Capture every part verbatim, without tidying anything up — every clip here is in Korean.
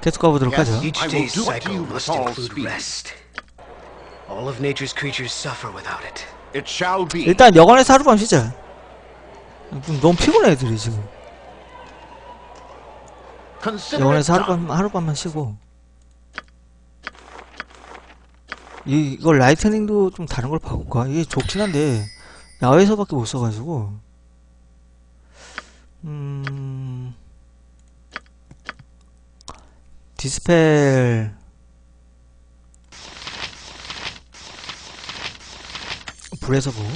계속 가보도록 하죠. Each day's cycle must include rest. All of nature's creatures suffer without it. It shall be. 일단 여관에서 하룻밤 쉬자. 너무 피곤해 애들이 지금. 여관에서 하룻밤 하룻밤만 쉬고. 이 이걸 라이트닝도 좀 다른 걸 바꿀까? 이게 좋긴 한데 야외에서밖에 못 써가지고. 음. 디스펠. 불에서 보고.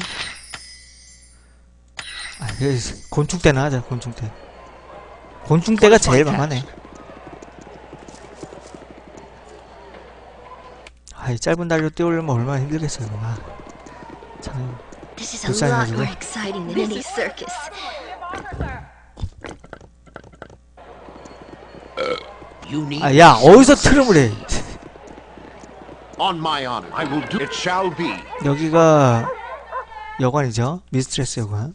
아, 곤충대나 하자. 곤충대. 곤충대가 제일 만만해. 아이 짧은 다리로 뛰어오려면 얼마나 힘들겠어요. 아, 참 불쌍해가지고. 아, 야 어디서 트름을 해? On my honor, I will do. It shall be. 여기가 여관이죠. 미스트레스 여관.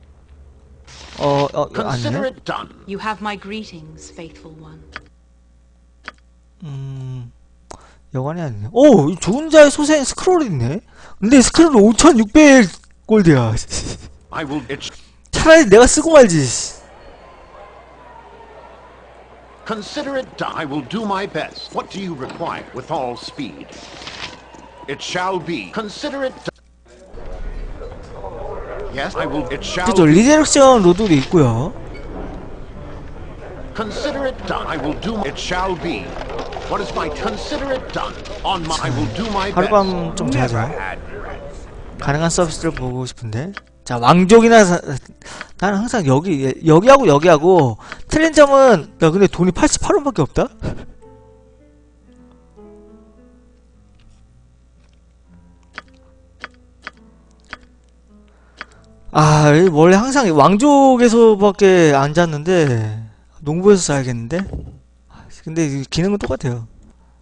어, 어, Consider 아니네. it done. You have my greetings, faithful one. 음, 여관이 아니네. 오, 좋은 자의 소생 스크롤이 있네. 근데 스크롤 오천육백 골드야. I will. It. 차라리 내가 쓰고 말지. Consider it done. I will do my best. What do you require? With all speed. It shall be. Consider it done. Yes, I will. It shall 그죠, be. 리제렉션 로드도 있고요. Consider it done. I will do. It shall be. What is my? Consider it done. On my. I will do my best. 하룻밤 좀 Never 자자. had rest. 가능한 서비스를 보고 싶은데. 자, 왕족이나 사, 나는 항상 여기 여기하고 여기하고 틀린 점은 야 근데 돈이 팔십팔 원밖에 없다? 아, 원래 항상 왕족에서밖에 안 잤는데 농부에서 자야겠는데? 근데 이 기능은 똑같아요.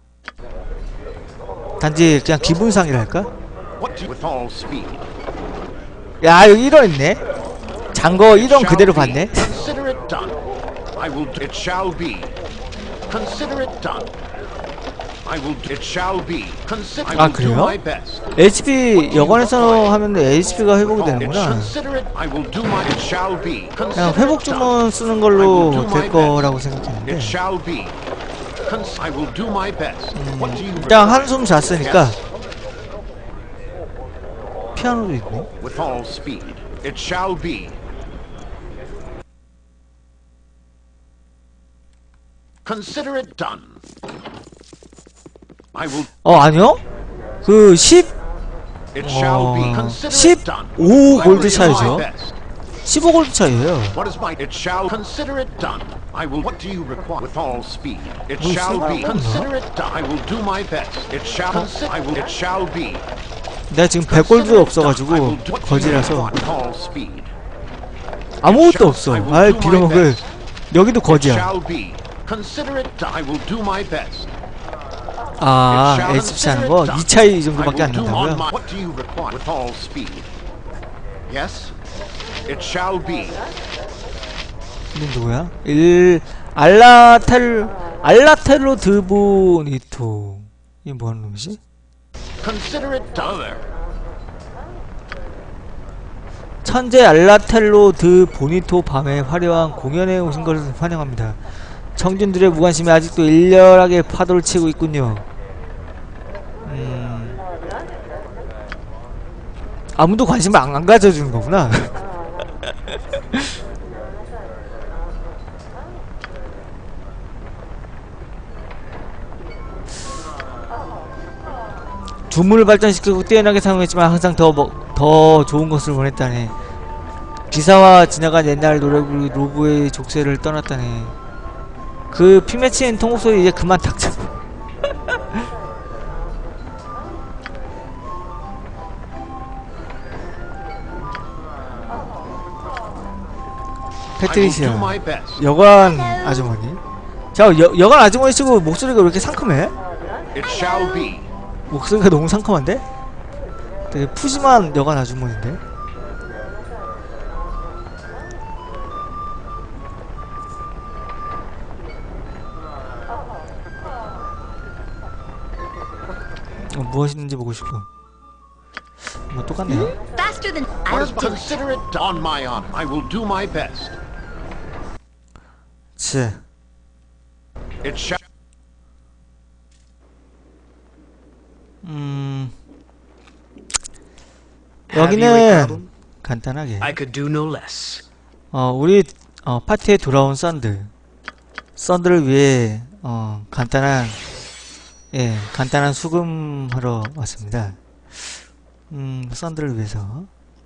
단지 그냥 기분상이랄까? What do you, with all speed. 야, 여기 일 원 있네. 잔거 일 원 그대로 받네. Consider it done. I will. It shall be. Consider it done. I will. It shall be. Consider. I 아, will do 그래요? my best. 에이치피 여관에서 하면 에이치피가 회복이 되는구나. Consider it. I will do my. It shall be. 그냥 회복 주문 쓰는 걸로 될 거라고 생각했는데. It shall be. Cons I will do my best. What do you 일단 한숨 잤으니까 피아노도 있네. with all speed. It shall be. Consider it done. I will. 어, 아니요? 그 십, It shall be. 어, Consider it done. 십오 I will 골드 do my 차이죠. best. 십오 골드 차이에요. What is my? It shall. Consider it done. I will. What do you require? With all speed. It 뭐 shall be. 쓰라고 Consider it done. I will do my best. It shall. Consider. I will. It shall be. 내가 지금 백 골드 없어가지고 거지라서 With all speed. 아무것도 없어. 아이, 빌어먹을. 여기도 It 거지야. shall be. Consider it done. I will do my best. 아, 에이치피 하는 거 이 차이 정도밖에 안 난다고요? What do you require? With all speed. Yes. It shall be. 이건 누구야? 일 알라텔 알라텔로 드보니토. 이게 뭐하는 놈이지? Consider it done. 천재 알라텔로 드 보니토 밤에 화려한 공연에 오신 것을 환영합니다. 청중들의 무관심이 아직도 일렬하게 파도를 치고 있군요. 음... 아무도 관심을 안, 안 가져주는 거구나. 주문을 발전시키고 뛰어나게 사용했지만 항상 더, 뭐, 더 좋은 것을 원했다네. 기사와 지나간 옛날 노래부르기 로브의 족쇄를 떠났다네. 그 피맺힌 통곡소리 이제 그만 닥쳐. 패트리시아 여관 아주머니. 자, 여, 여관 아주머니 치고 목소리가 왜 이렇게 상큼해? It shall be. 목소리가 너무 상큼한데? 되게 푸짐한 여관 아주머니인데? 어, 무엇인지 보고 싶어. 뭐 똑같네요. Faster than What I'll is do it. consider it done. On my honor, I will do my best. 치. It shall. 음. Have you a 여기는 problem? 간단하게 I could do no less. 어 우리 어 파티에 돌아온 썬들 썬들을 위해 어 간단한 예 간단한 수금하러 왔습니다. 음 썬들을 위해서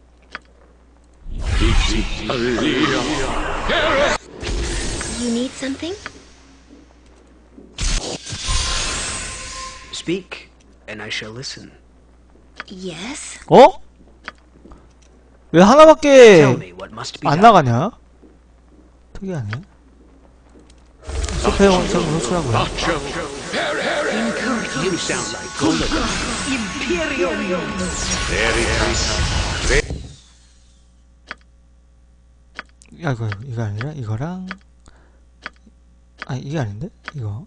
You need something? Speak, and I shall listen. Yes. 어? 왜 Tell 하나밖에 me what must be 안 done. 나가냐? 특이하네. 소페 원천 호수라고요. You sound like Golden. 야 이거 이거 아니라 이거랑 아 이게 아닌데 이거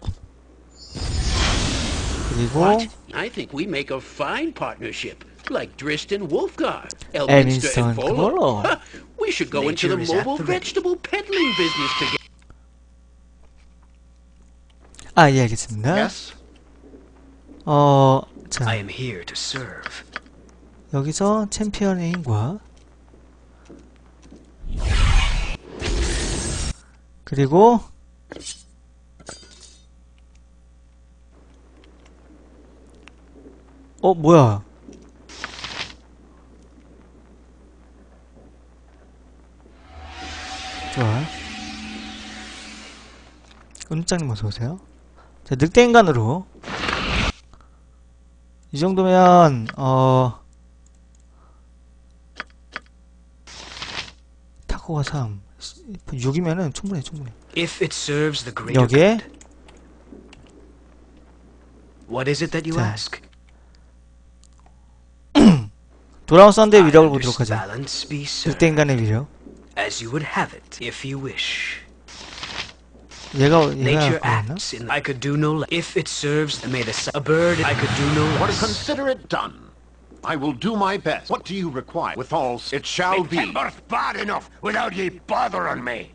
그리고 What? I think we make a fine partnership, like Drist and Wolfgar, Elminster Elminster and and Volo. Volo. Huh, we should go into Nature the is at mobile the ready. vegetable peddling business together. 아 예 알겠습니다. Yes. 어 I 자 am here to serve. 여기서 챔피언의 힘과 그리고 어 뭐야 좋아 은장님 어서오세요. 자 늑대인간으로 이 정도면 어 타코가 삼 육이면은 충분해 충분해. If it serves the greater 여기에 good. What is it that you 자. ask? 돌아온 썬데이 위력을 I 보도록 하자. balance be served, 늑대인간의 위력. as you would have it, if you wish. 얘가 Nature 얘가 그랬나? acts in. I could do no less. If it serves, may the sun- a bird. I could do no What is less. consider it done. I will do my best. What do you require? With all, it shall be. Timber's bad enough without ye bothering me.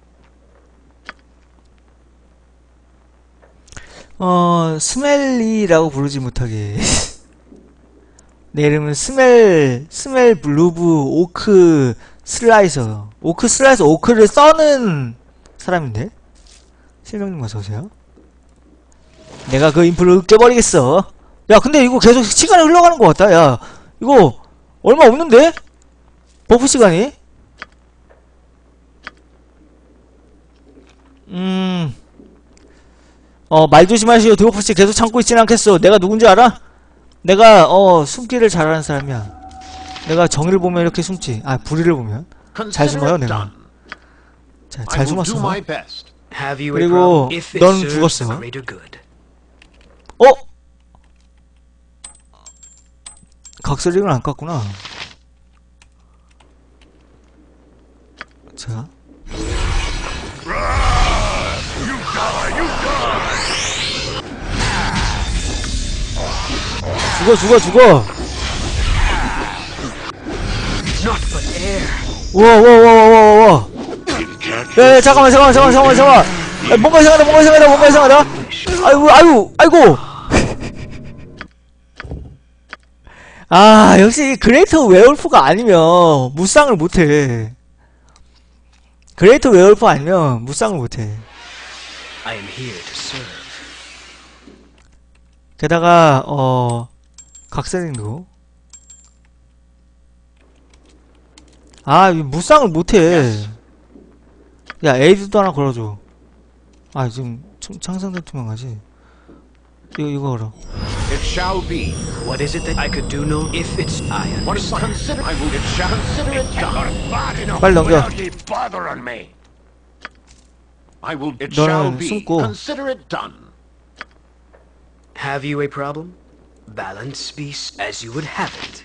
어 스멜리라고 부르지 못하게. 내 이름은 스멜 스멜 블루브 오크 슬라이서. 오크 슬라이서 오크를 써는 사람인데. 실명님 어서 오세요. 내가 그 인프를 깨버리겠어. 야 근데 이거 계속 시간이 흘러가는 것 같다. 야 이거 얼마 없는데? 버프 시간이? 음... 어 말 조심하시오. 드워프씨 계속 참고 있진 않겠어. 내가 누군지 알아? 내가 어 숨기를 잘하는 사람이야. 내가 정의를 보면 이렇게 숨지. 아 불의를 보면 잘 숨어요 Consider it 내가. done. 자, I 잘 will do 숨었어. my best. Have you a 그리고 problem? If it 넌 serves 죽었어. the greater good. 어? 각설링을 안 깠구나. 자. 죽어 죽어 죽어. Not but air. 우와 우와 우와 우와 우와. 야, 야 잠깐만 잠깐만 잠깐만 잠깐만 잠깐만. 야, 뭔가 이상하다 뭔가 이상하다 뭔가 이상하다. 아이고 아이고 아이고. 아 역시 그레이터 웨얼프가 아니면 무쌍을 못해. 그레이터 웨얼프 아니면 무쌍을 못해. I am here to serve. 게다가 어 각세링도 아 무쌍을 못해. 야 에이드도 하나 걸어줘. 아 지금 창상대 투명하지. 이거 이거 걸어. It shall be. What is it that I could do no? If it's I am. What is consider? I will. It shall consider it done. Timber's bad enough 빨리 넘겨. without ye bothering me. I will. It 너는 shall be. 숨고. Consider it done. Have you a problem? Balance be s- as you would have it.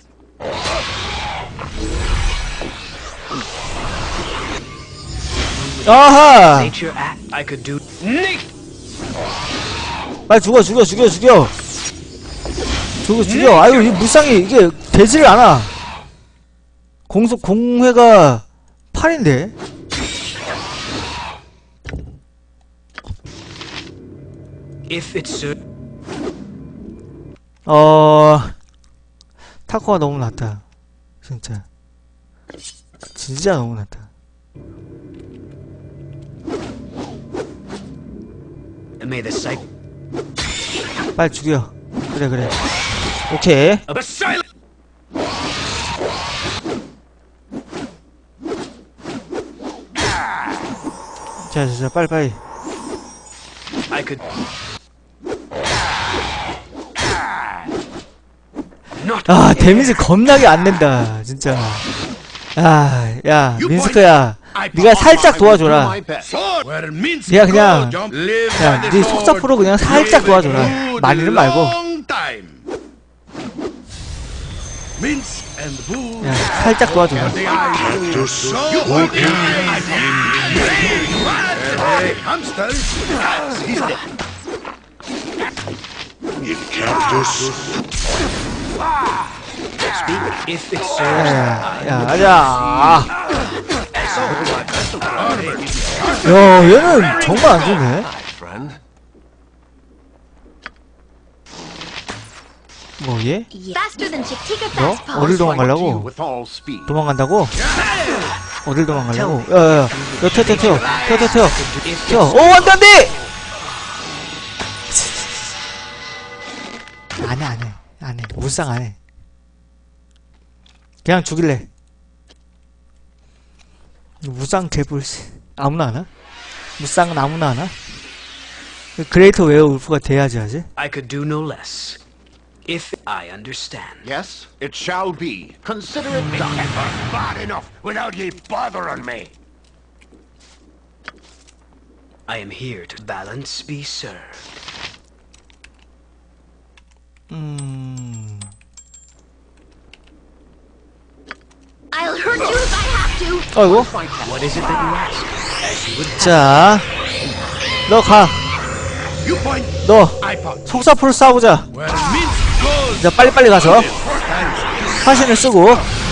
아하. Nature act. I could do. Nate. 빨리 죽어 죽여 죽여 죽여. 저거 죽여. 아유, 이 무쌍이 이게 되지를 않아. 공속 공회가 팔인데. If it's so. 어 타코가 너무 낫다. 진짜 진짜 너무 낫다. May the sight. 빨리 죽여. 그래 그래. 오케이. A silent. 자자자 빨리 빨리. I could. Not. 아 데미지 겁나게 안 된다 진짜. 아, 야 민스크야, 네가 살짝 도와줘라. 네가 그냥 야, 네 속사 프로 그냥 살짝 도와줘라. 많이는 말고. 야, 살짝 도와줘라. If it's so. 야, 야, 가자. 야, 얘는 정말 안 좋네. 뭐 얘? Faster than Chick-Tika 너? fast 어딜 paws. 도망가려고? With all speed. 도망간다고? 어딜 도망가려고? 야, 야, 야, 야, 튀어, 튀어, 튀어, 튀어, 튀어, 튀어, 튀어. 오, 안 돼, 안 돼! 안 해, 안 해, 안 해. 무쌍 안 해. 그냥 죽일래. 무쌍 개불 아무나 하나? 무쌍은 아무나 하나? 그레이터 웨어울프가 돼야지 하지? I could do no less. If I understand. Yes, it shall be. Consider it done. Never bad enough without ye bothering me. I am here to balance be served. 음... I'll hurt you if I have to. 어이구. What is it that you ask? As you would. 자, 너 가. You point, 너 I point. 속사포를 싸우자. Where mince goes. 자, 빨리빨리 가서 화신을 쓰고.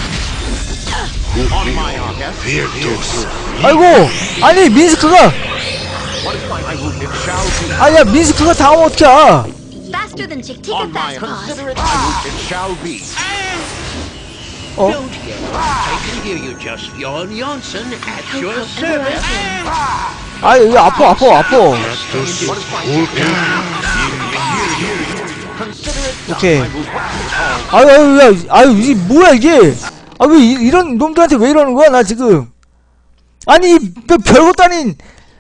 On my honor. Yes. 아이고, 아니 민스크가, What is my honor? It shall be. 아니야 민스크가 당하면 어떡해. Faster than Chick-Tika On my fast paws. consider it done. It shall be. 어? Don't yell. I can hear you just yawn Janssen at your However I service. can. 아, 여기 아파, 아파, 아파. What is my Consider it done. 오케이. I will all. 아유, 아유, 야, 아유, 이게 뭐야 이게? 아, 왜 이, 이런 놈들한테 왜 이러는 거야 나 지금? 아니, 별- 별것도 아닌.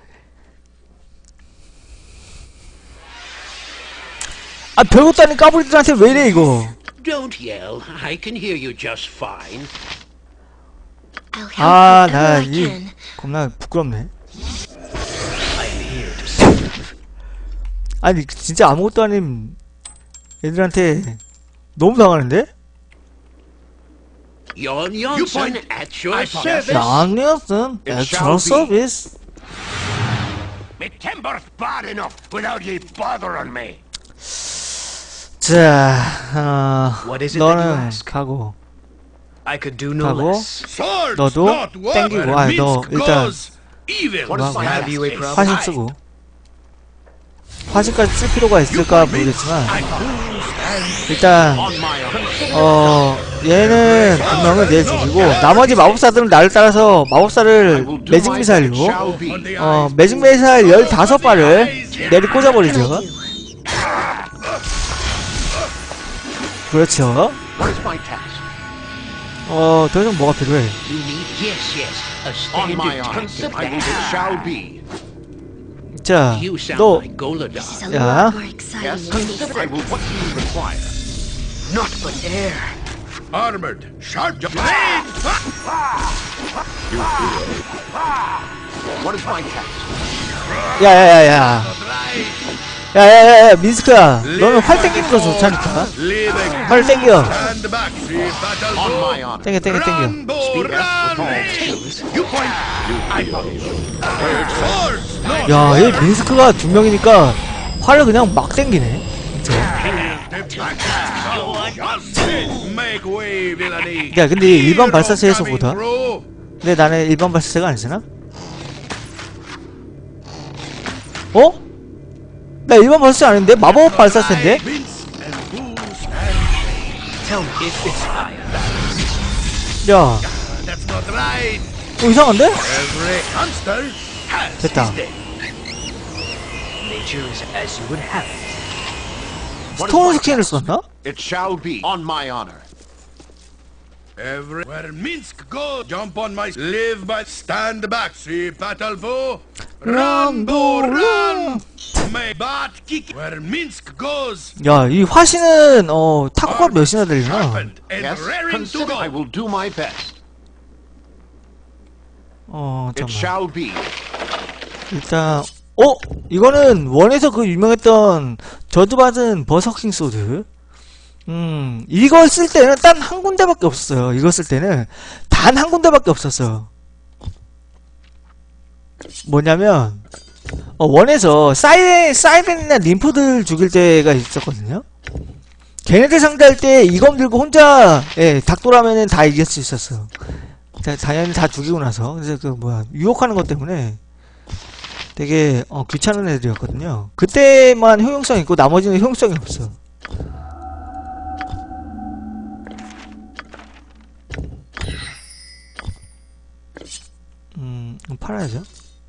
아, 별것도 아닌 까불이들한테 왜 이래 이거? Don't yell. I can hear you just fine. I'll help 아, whoever 나 I 이 can. 겁나 부끄럽네. I am here to serve. 아니, 진짜 아무것도 아닌 애들한테 너무 당하는데? Yawn Janssen point. at your I point. service. 아니었음. It 엑스트라 shall be. 서비스. Me timber's bad enough without ye bothering me. 자, 어, What is it that you 너는 ask? 가고, I could do no 가고, less. Swords 너도 not war. 땡기고, Where 아, 너 mince 일단 goes, evil. What is my Have you a honor? problem? 화신 쓰고. 화신까지 쓸 필요가 있을까 모르겠지만 일단 On my honor. 어 얘는 분명히 내 죽이고 나머지 마법사들은 나를 따라서 마법사를 매직 미사일로 Shall be. 어 매직 미사일 열다섯 발을 내리 꽂아버리죠. 그렇죠. What is my task? 어 더 이상 뭐가 필요해? You need yes, yes. A On my standard honor. type of I will. It that. shall be. 자, You sound 너 like Golodar. It's a Yeah. lot more exciting Yes. than this. Consider. I will. What do you require? Not but air. Armored, sharp. What is my task? 야야야야 야야야야 민스크야 너는 활 땡기는 거 좋다니까. 활 땡겨. Stand back, see battle. On my honor. 땡겨 땡겨 땡겨. Rambo, Speak up with all run. skills. You point. I point. Swords not 야, 얘 민스크가 두 명이니까 활을 그냥 막 땡기네. 진짜. war. Make way, villainy. 야 근데 일반 발사체에서보다 근데 나는 일반 발사체가 아니잖아? 어? 나 일반 발사체 아닌데? 마법 발사체인데? Tell me if it's fire. 야 That's not right. 어, 이상한데? Every monster has 됐다. his day. Nature is as you would have it. 스톤 스킨을 썼나? It shall be on my honor. Every where Minsk go, jump on my live by stand back. See battle foe. Run, bo, run. May bat kick where Minsk goes. 야 이 화신은 어 타코가 몇이나 되려나? Sharpened and Yes, raring to consider I go. will do my best. 어 It 잠깐만 shall be. 일단 어? 이거는 원에서 그 유명했던 저주받은 버서킹 소드. 음 이걸 쓸 때는 단 한 군데밖에 없었어요. 이거 쓸 때는 단 한 군데밖에 없었어요. 뭐냐면 어, 원에서 사이렌, 사이렌이나 림프들 죽일 때가 있었거든요. 걔네들 상대할 때 이검 들고 혼자 예, 닥돌하면은 다 이길 수 있었어요. 자, 당연히 다 죽이고 나서. 그래서 그 뭐야 유혹하는 것 때문에 되게 어, 귀찮은 애들이었거든요. 그때만 효용성 있고 나머지는 효용성이 없어. 음, 팔아야죠.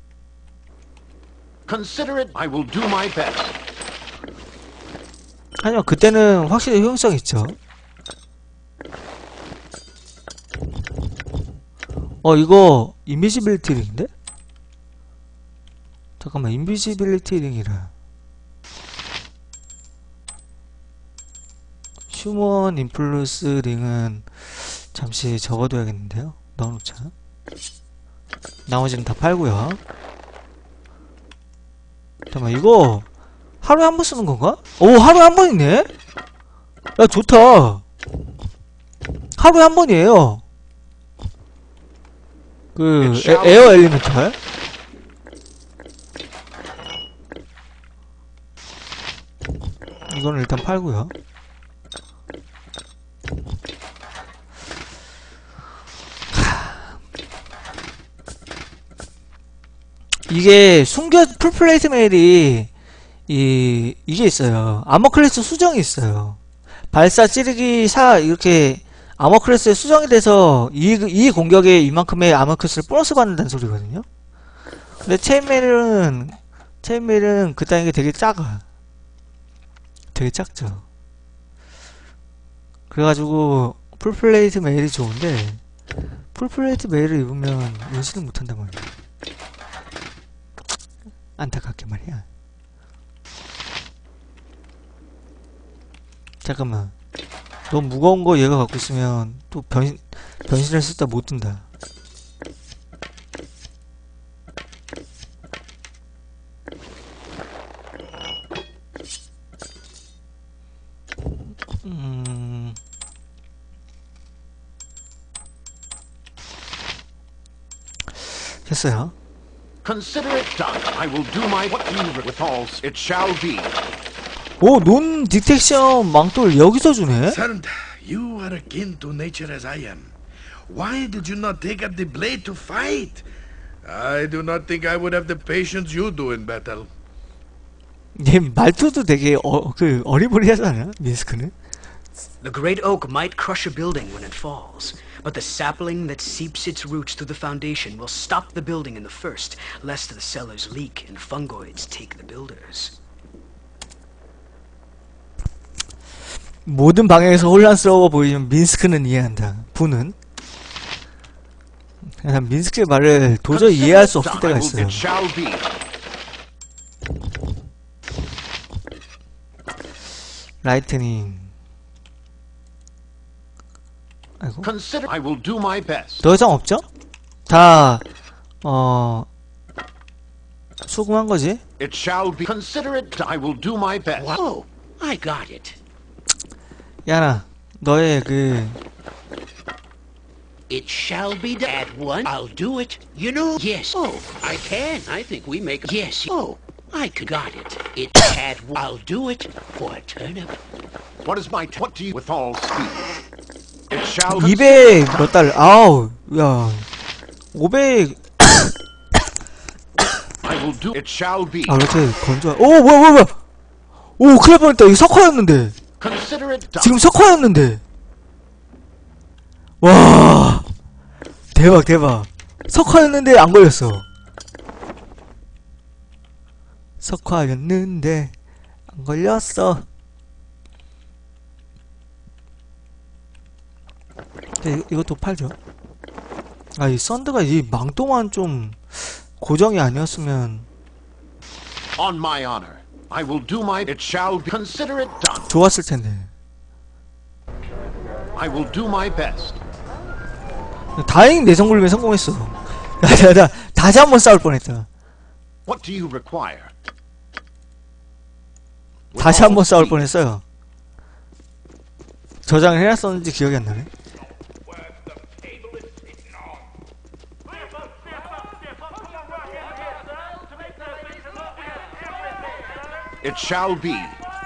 Consider it. I will do my best. 하지만 그때는 확실히 효용성 있죠. 어 이거 인비지빌리티 링인데? 잠깐만 인비지빌리티 링이라 휴먼 인플루스 링은 잠시 접어둬야겠는데요. 넣어놓자. 나머지는 다 팔고요. 잠깐만 이거 하루에 한 번 쓰는 건가? 오 하루에 한 번이네? 야 좋다. 하루에 한 번이에요. 그 에, 에어 엘리멘탈. 이거는 일단 팔고요. 이게 숨겨 풀플레이트 메일이 이 이게 있어요. 아머 클래스 수정이 있어요. 발사 찌르기 사 이렇게 아머 클래스에 수정이 돼서 이, 이 공격에 이만큼의 아머 클래스를 보너스 받는다는 소리거든요. 근데 체인메일은 체인메일은 그딴 게 되게 작아. 되게 작죠. 그래가지고 풀플레이트 메일이 좋은데 풀플레이트 메일을 입으면 은신을 못한단 말이야. 안타깝게 말이야. 잠깐만 너무 무거운 거 얘가 갖고 있으면 또 변신, 변신을 쓰다 못 든다. 음... 됐어요. Consider it done. I will do my what you withal. It shall be. 오, 논 디텍션 망토를 여기서 주네? Servant, you are akin to nature as I am. Why did you not take up the blade to fight? I do not think I would have the patience you do in battle. 얘 말투도 되게 어, 그 어리버리하잖아, 민스크는. The great oak might crush a building when it falls, but the sapling that seeps its roots through the foundation will stop the building in the first, lest the cellars leak and fungoids take the builders. 모든 방향에서 혼란스러워 보이지만 민스크는 이해한다. 부는 난 민스크의 말을 도저히 이해할 수 없을 때가 있어요. It shall be. 라이트닝. 아이고. Consider I will do my best. 더 이상 없죠? 다 어 수긍한 거지? It shall be. Consider it. I will do my best. Whoa, I got it. 야나 너의 그 It shall be done. At one, I'll do it. You know, yes. Oh, I can. I think we make. Yes. Oh, I got it. It at. I'll do it for a turnip. What is my... What do you... With all speed. It shall... be... 이백 몇 달러. 아우, 야. 오백. I will do... It shall be. 아, 왜 이렇게 건조해. 오, 뭐야, 뭐야, 뭐야. 오, 큰일 날 뻔했다. 이거 석화였는데. Consider it done. 지금 석화였는데. 와. 대박, 대박. 석화였는데 안 걸렸어. 석화였는데 안 걸렸어. 네, 이, 이것도 팔죠. 아, 이 썬드가 이 망토만 좀 고정이 아니었으면 On my honor. I will do my... It shall be... Consider it done. 좋았을 텐데. I will do my best. 다행히 내성굴림에 성공했어. 야, 야, 야, 다시 한번 싸울 뻔했다. What do you require? 다시 한번 싸울 뻔했어요. 저장을 해놨었는지 기억이 안 나네. It shall be.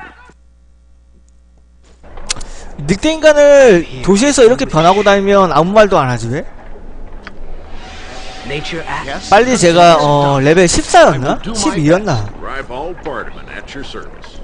늑대 인간을 도시에서 이렇게 변하고 다니면 아무 말도 안 하지 왜? Nature acts. Yes. 빨리 제가 어 레벨 십사였나? 십이였나? Drive all Bartman at your service.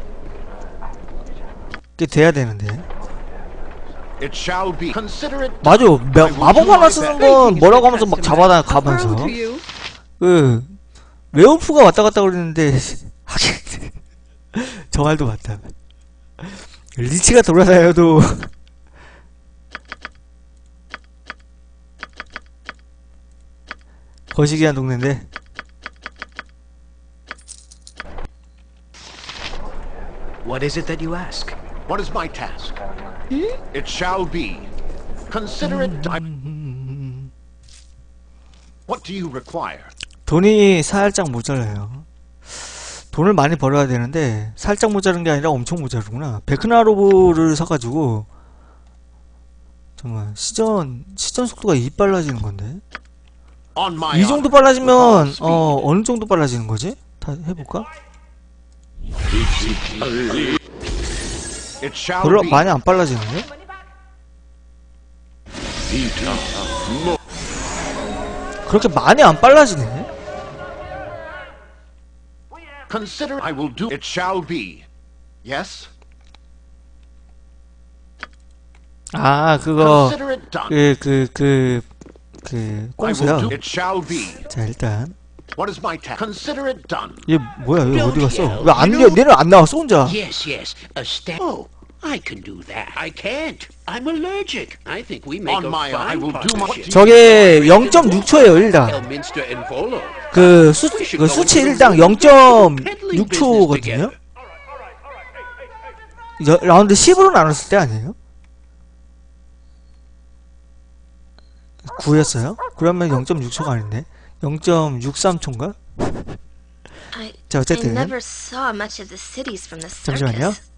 그게 돼야 되는데. It shall be. Consider it. 맞아. 마, 마법 하나 쓰는 건 뭐라고 하면서 막 잡아다 가면서 그 웨어프가 왔다 갔다 그러는데 하긴 저 말도 맞다. 리치가 돌아다녀도 거시기한 동네인데. What is it that you ask? What is my task? It shall be. Consider it done. What do you require? 돈이 살짝 모자라요. 돈을 많이 벌어야 되는데 살짝 모자란 게 아니라 엄청 모자르구나. 베크나로브를 사가지고 잠깐만 시전 시전 속도가 이 빨라지는 건데 On my 이 정도 honor. 빨라지면 어 어느 정도 빨라지는 거지? 다 해볼까? It shall 별로 be. 많이 안 빨라지는데? 그렇게 많이 안 빨라지네? Consider. I will do. It shall be. Yes. 아 그거 Consider it done. 그 그 그 그 I will 꽁수야. do. It shall be. 자 일단 What is my task? Consider it done. 얘 뭐야 얘 어디 갔어? Don't 왜 안 yell. 얘는 안 나왔어 혼자? Yes, yes. A sta- Oh, I can do that. I can't. I'm allergic. I think we make On a my honor. I fine will do my. partnership. 저게 영 점 육 초예요 일당. Elminster and Volo. 그, 수, 그 수치 일당 영 점 육 초거든요? 여, 라운드 십으로 나눴을 때 아니에요? 구였어요? 그러면 영 점 육 초가 아닌데? 영 점 육삼 초인가? I, 자, I 어쨌든. never saw much of the cities from the 잠시만요. circus.